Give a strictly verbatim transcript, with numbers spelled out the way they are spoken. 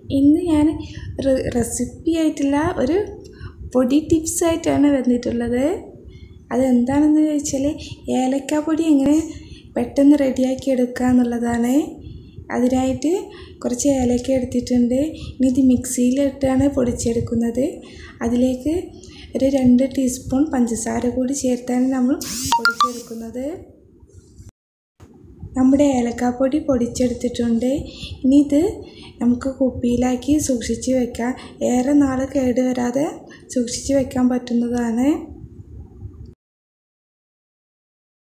ഇന്ന് ഞാൻ റെസിപ്പി ആയിട്ടുള്ള ഒരു പൊടി ടിപ്സ് ആയിട്ടാണ് വന്നിട്ടുള്ളത്. അതെന്താണെന്ന് ചോദിച്ചാൽ ഏലക്ക പൊടി എങ്ങനെ പെട്ടെന്ന് റെഡിയാക്കി എടുക്കുക എന്നുള്ളതാണ്. അതിനായിട്ട് കുറച്ച് ഏലക്ക എടുത്തിട്ടുണ്ട്. ഇനി ഇത് മിക്സിയിലിട്ടാണ് പൊടിച്ചെടുക്കുന്നത്. അതിലേക്ക് ഒരു രണ്ട് ടീസ്പൂൺ പഞ്ചസാര കൂടി ചേർത്താണ് നമ്മൾ പൊടിച്ചെടുക്കുന്നത്. നമ്മുടെ ഏലക്കാപ്പൊടി പൊടിച്ചെടുത്തിട്ടുണ്ട്. ഇനി ഇത് നമുക്ക് കുപ്പിയിലാക്കി സൂക്ഷിച്ച് വെക്കാം. ഏറെ നാൾ കേടുവരാതെ സൂക്ഷിച്ച് വെക്കാൻ പറ്റുന്നതാണ്.